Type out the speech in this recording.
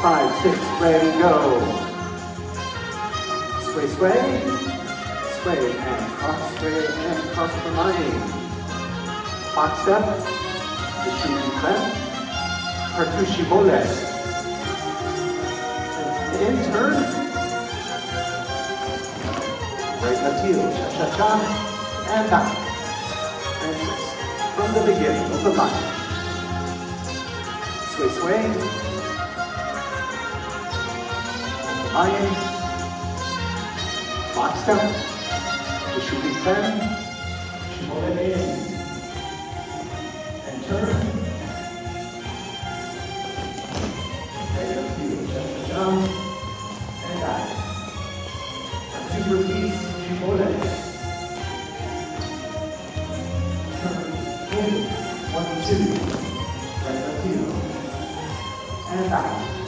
5, 6, ready, go. Sway, sway, sway, and cross the line. Box step, the Chevy left, Kartushi Boles. In turn, right left heel, cha-cha-cha, and back. And 6, from the beginning of the line. Sway, sway, line, box step, the Chevy 10, Shibole in, and turn. Right up heel, cha-cha-cha, and back. 2 repeats, Shibole. Turn in, 1, 2, right up heel, and back.